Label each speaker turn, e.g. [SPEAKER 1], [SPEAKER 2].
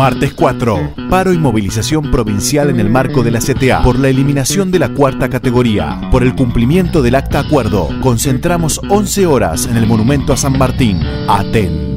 [SPEAKER 1] Martes 4. Paro y movilización provincial en el marco de la CTA por la eliminación de la cuarta categoría. Por el cumplimiento del acta acuerdo, concentramos 11 horas en el monumento a San Martín. Aten.